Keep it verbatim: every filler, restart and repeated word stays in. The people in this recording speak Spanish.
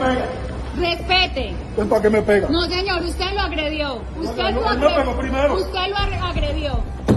pega? Respete. Entonces, ¿para qué me pega? No, señor, usted lo agredió. Usted No, lo él me pegó agredió. primero. Usted lo agredió.